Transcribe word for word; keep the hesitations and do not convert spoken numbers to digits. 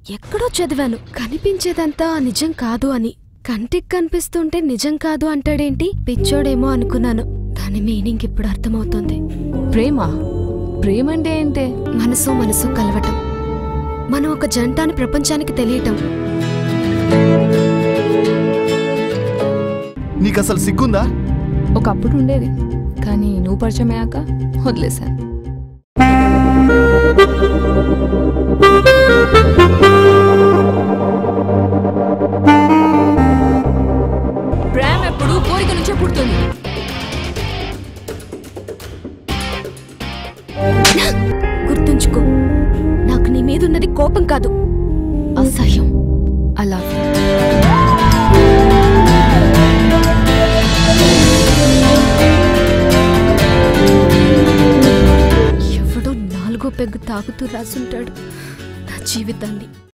ఎక్కడో చదివాను కనిపించేదంతా నిజం కాదు అని. కంటికి కనిపిస్తుంటే నిజం కాదు అంటాడేంటి, పిచ్చోడేమో అనుకున్నాను. దాని మీనింగ్ ఇప్పుడు అర్థమవుతుంది. ప్రేమ ప్రేమ అంటే ఏంటే? మనసు మనసు కలవటం, మనం ఒక జంట అని ప్రపంచానికి తెలియటం. నీకసలు సిగ్గుందా? ఒకప్పుడు ఉండేది, కానీ నువ్వు పరిచయం అయ్యాక వదిలేశాను. ప్రేమ ఎప్పుడు కోరిక నుంచే పుడుతుంది. గుర్తుంచుకో, నాకు నీ మీదున్నది కోపం కాదు, అసహ్యం. అలా ఎవడో నాలుగో పెగ్గు తాగుతూ రాసుంటాడు నా జీవితాన్ని.